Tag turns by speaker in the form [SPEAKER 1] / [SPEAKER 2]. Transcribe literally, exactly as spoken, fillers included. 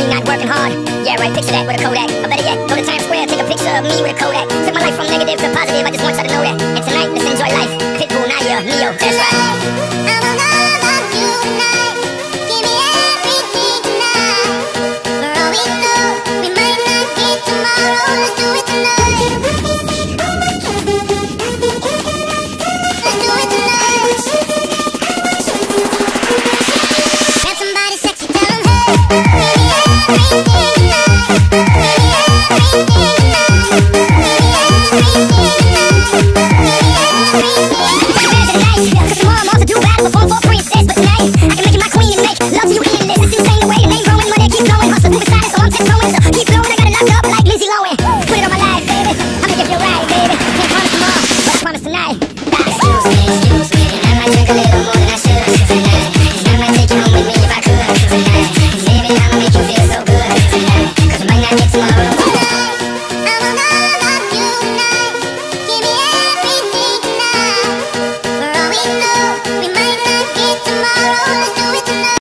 [SPEAKER 1] me not working hard. Yeah, right, picture that with a Kodak. Or better yet, go to Times Square, take a picture of me with a Kodak. Took my life from negative to positive, I just want y'all to know that